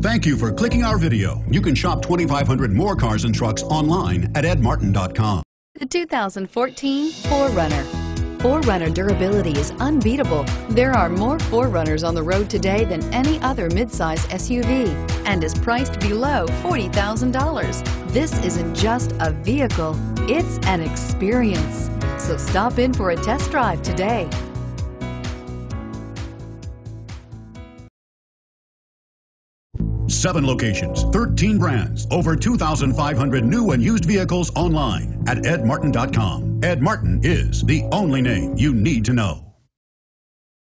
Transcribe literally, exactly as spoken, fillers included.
Thank you for clicking our video. You can shop twenty-five hundred more cars and trucks online at ed martin dot com. The two thousand fourteen four runner. four runner durability is unbeatable. There are more four runners on the road today than any other midsize S U V and is priced below forty thousand dollars. This isn't just a vehicle, it's an experience. So stop in for a test drive today. Seven locations, thirteen brands, over two thousand five hundred new and used vehicles online at ed martin dot com. Ed Martin is the only name you need to know.